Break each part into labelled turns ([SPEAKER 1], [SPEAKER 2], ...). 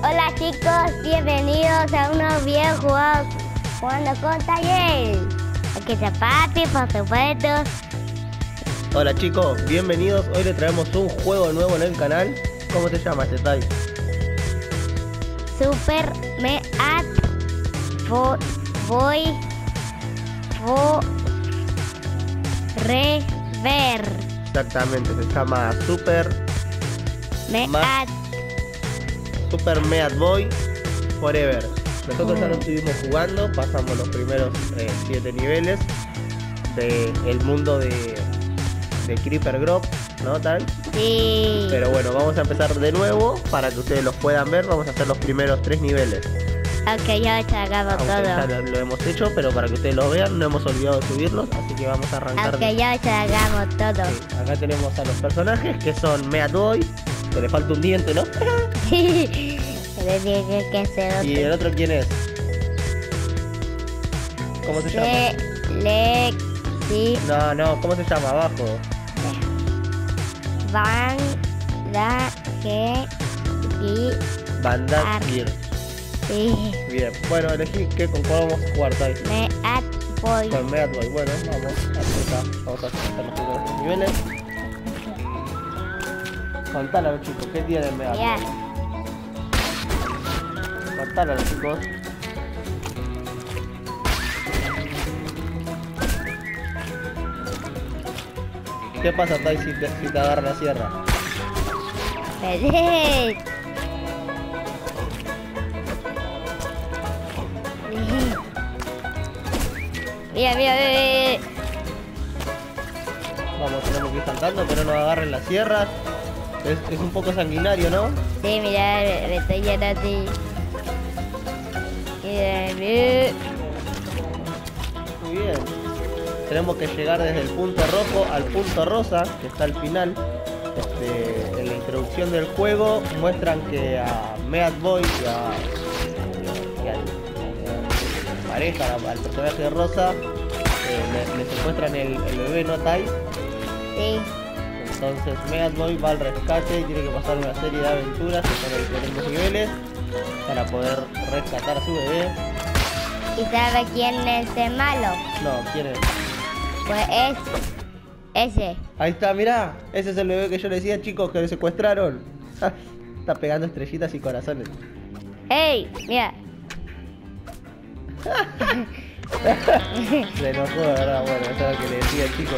[SPEAKER 1] Hola chicos, bienvenidos a un nuevo video jugando con Taller. Aquí está Papi, por supuesto.
[SPEAKER 2] Hola chicos, bienvenidos. Hoy le traemos un juego nuevo en el canal. ¿Cómo se llama este Tai?
[SPEAKER 1] Super Meat Boy Forever.
[SPEAKER 2] Exactamente, se llama Super Meat Boy Forever. Nosotros ya lo estuvimos jugando, pasamos los primeros 7 niveles del mundo de Creeper Grove, ¿no, Tai?
[SPEAKER 1] Sí.
[SPEAKER 2] Pero bueno, vamos a empezar de nuevo para que ustedes los puedan ver. Vamos a hacer los primeros 3 niveles.
[SPEAKER 1] Aunque ya hagamos
[SPEAKER 2] Aunque
[SPEAKER 1] todo.
[SPEAKER 2] ya lo hemos hecho, pero para que ustedes lo vean, no hemos olvidado de subirlos, así que vamos a arrancar.
[SPEAKER 1] Aunque ya hagamos todo.
[SPEAKER 2] Sí, acá tenemos a los personajes que son Meat Boy, que le falta un diente, ¿no?
[SPEAKER 1] Sí. Le dije que se
[SPEAKER 2] ¿Y el otro quién es? ¿Cómo se llama?
[SPEAKER 1] Sí.
[SPEAKER 2] No, ¿cómo se llama? Abajo. Bandagir.
[SPEAKER 1] Sí.
[SPEAKER 2] Bien, bueno, elegí con cuál vamos a jugar, Tai.
[SPEAKER 1] Meat Boy.
[SPEAKER 2] Con Meat Boy. Bueno, vamos a hacer los primeros 3 niveles. Contale a los chicos, ¿qué tiene Meat
[SPEAKER 1] Ya.
[SPEAKER 2] Boy? Contale a los chicos. ¿Qué pasa, Tai, si te agarra la sierra?
[SPEAKER 1] Feliz. Mira.
[SPEAKER 2] Vamos, tenemos que ir saltando, pero no agarren las sierras. Es un poco sanguinario, ¿no?
[SPEAKER 1] Sí, mira, me estoy yendo así. Mira.
[SPEAKER 2] Muy bien. Tenemos que llegar desde el punto rojo al punto rosa, que está al final. En la introducción del juego muestran que a Meat Boy y a la pareja, al personaje de Rosa, le secuestran el bebé, ¿no, Tai?
[SPEAKER 1] Sí.
[SPEAKER 2] Entonces Meat Boy va al rescate y tiene que pasar una serie de aventuras que son en diferentes niveles para poder rescatar a su bebé.
[SPEAKER 1] ¿Y sabe quién es el malo?
[SPEAKER 2] No, ¿quién es?
[SPEAKER 1] Pues es ese.
[SPEAKER 2] Ahí está, mirá, ese es el bebé que yo le decía, chicos, que le secuestraron. Está pegando estrellitas y corazones.
[SPEAKER 1] ¡Ey! Mira.
[SPEAKER 2] Se enojó, de verdad, bueno, eso es lo que le decía, chicos.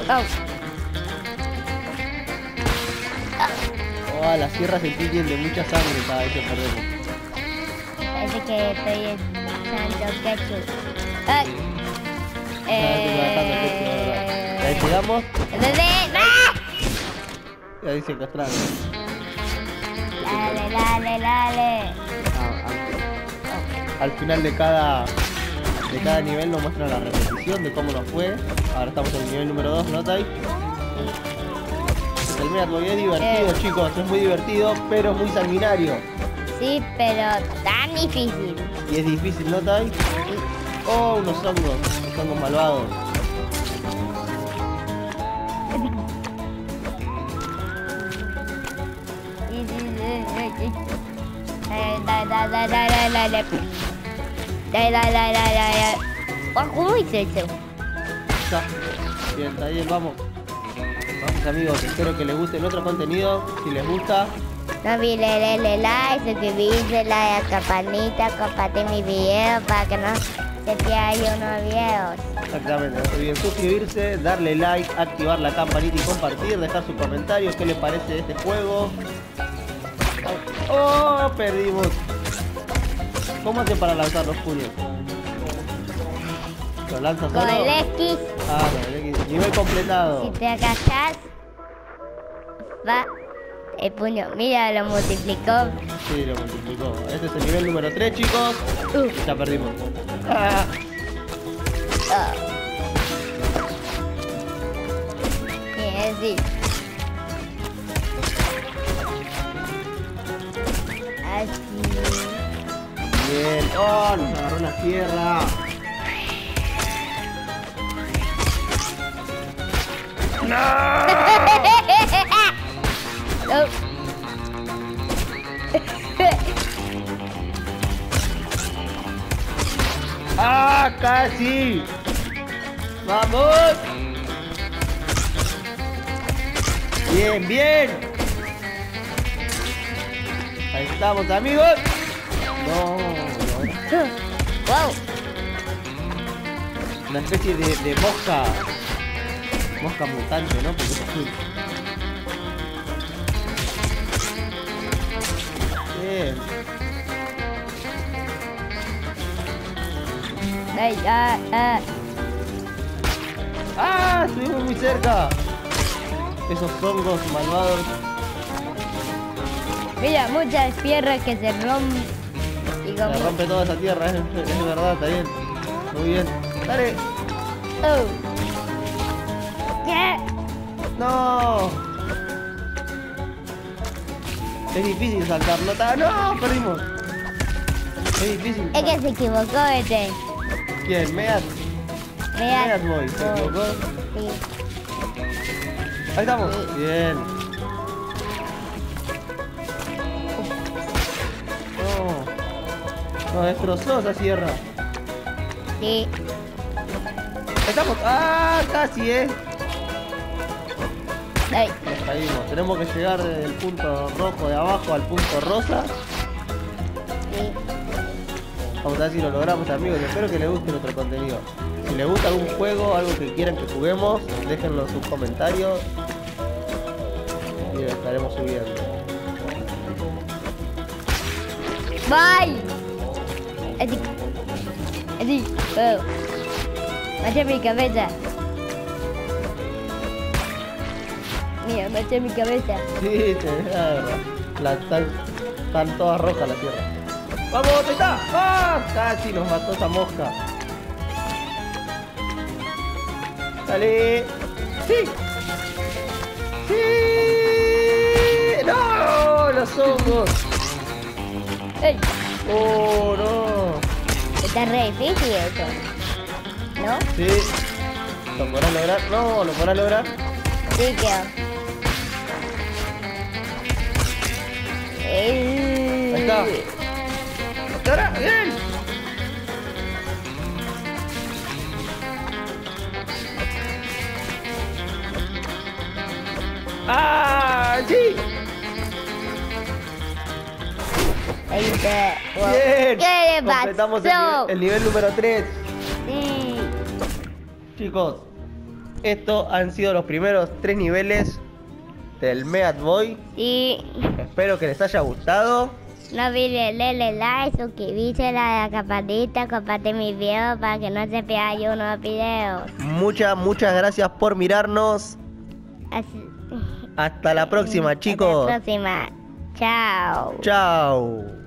[SPEAKER 2] Oh, las sierras se tiñen de mucha sangre cada vez que perdemos.
[SPEAKER 1] Parece que estoy echando ketchup. ¡Ay!
[SPEAKER 2] Ahí llegamos
[SPEAKER 1] ¡Ah!
[SPEAKER 2] y ahí secuestraron.
[SPEAKER 1] Dale.
[SPEAKER 2] Al final de cada nivel nos muestran la repetición de cómo nos fue. Ahora estamos en el nivel número 2, ¿no, Tai? El Meat Boy es divertido, chicos, es muy divertido, pero es muy sanguinario.
[SPEAKER 1] Sí, pero tan difícil.
[SPEAKER 2] Y es difícil, ¿no, Tai? Oh, unos hongos malvados.
[SPEAKER 1] Dale. ¿Cómo hice eso?
[SPEAKER 2] Ya. Bien, está bien, vamos. Vamos, amigos, espero que les guste el otro contenido. Si les gusta,
[SPEAKER 1] No olviden like, suscribirse, la campanita, compartir mi video para que no se pierdan unos videos.
[SPEAKER 2] exactamente, no se olviden suscribirse, darle like, activar la campanita y compartir, dejar sus comentarios, qué les parece este juego. Oh, perdimos. ¿Cómo hace para lanzar los puños? ¿Lo lanza solo?
[SPEAKER 1] Con el X,
[SPEAKER 2] Ah, con el X. Nivel completado.
[SPEAKER 1] si te agachas, va el puño. Mira, lo multiplicó.
[SPEAKER 2] Sí, lo multiplicó. Este es el nivel número 3, chicos. Ya perdimos.
[SPEAKER 1] Sí. Así.
[SPEAKER 2] Bien. Oh, nos agarró la tierra. ¡Ah, casi! ¡Vamos! Bien, bien. Ahí estamos, amigos. No, no.
[SPEAKER 1] Wow.
[SPEAKER 2] Una especie de mosca. Mosca mutante, ¿no? Porque es azul. Bien.
[SPEAKER 1] Đây,
[SPEAKER 2] ¡Ah! Estuvimos muy cerca. Esos hongos malvados.
[SPEAKER 1] mira, muchas tierras que se rompen. Y como...
[SPEAKER 2] Se rompe toda esa tierra, es verdad, está bien. Muy bien. ¡Dale!
[SPEAKER 1] Oh. ¿Qué?
[SPEAKER 2] ¡No! Es difícil saltar, ¿no? ¡No! Perdimos. Es difícil.
[SPEAKER 1] Es que se equivocó este.
[SPEAKER 2] ¿Quién? Meat Boy. ¿Se equivocó?
[SPEAKER 1] Sí.
[SPEAKER 2] Ahí estamos.
[SPEAKER 1] Sí.
[SPEAKER 2] Bien. No. Nos destrozó esa sierra.
[SPEAKER 1] Sí.
[SPEAKER 2] Ahí estamos. ¡Ah! Casi,
[SPEAKER 1] Đây.
[SPEAKER 2] Nos caímos. Tenemos que llegar del punto rojo de abajo al punto rosa.
[SPEAKER 1] Sí.
[SPEAKER 2] Vamos a ver si lo logramos, amigos. Espero que les guste nuestro contenido. Si les gusta algún juego, algo que quieran que juguemos, déjenlo en sus comentarios y lo estaremos subiendo.
[SPEAKER 1] Bye. Así. Oh. Maché mi cabeza. Mira, maché mi cabeza.
[SPEAKER 2] Sí, están todas rojas la tierra. ¡Vamos! ¡Ahí está! ¡Ah! Casi nos mató esa mosca. ¡Dale! ¡Sí! ¡Sí! ¡No! ¡Los hongos!
[SPEAKER 1] ¡Ey!
[SPEAKER 2] ¡Oh, no!
[SPEAKER 1] Está re difícil eso. ¿No?
[SPEAKER 2] Sí. ¿Lo podrás lograr? No, ¿lo podrás lograr?
[SPEAKER 1] Sí, quedó.
[SPEAKER 2] Ahí está. ¡Ahora! ¡Bien! ¡Ah! ¡Sí!
[SPEAKER 1] Ahí está. Wow.
[SPEAKER 2] ¡Bien!
[SPEAKER 1] ¿Qué le
[SPEAKER 2] Completamos
[SPEAKER 1] pasó?
[SPEAKER 2] el nivel número 3.
[SPEAKER 1] Sí.
[SPEAKER 2] Chicos, estos han sido los primeros 3 niveles del Meat Boy.
[SPEAKER 1] Sí.
[SPEAKER 2] Espero que les haya gustado.
[SPEAKER 1] No olviden darle like, suscribirse a la campanita, compartir mis videos para que no se pierdan unos videos.
[SPEAKER 2] Muchas gracias por mirarnos.
[SPEAKER 1] Así.
[SPEAKER 2] Hasta la próxima, chicos.
[SPEAKER 1] Hasta la próxima. Chao.
[SPEAKER 2] Chao.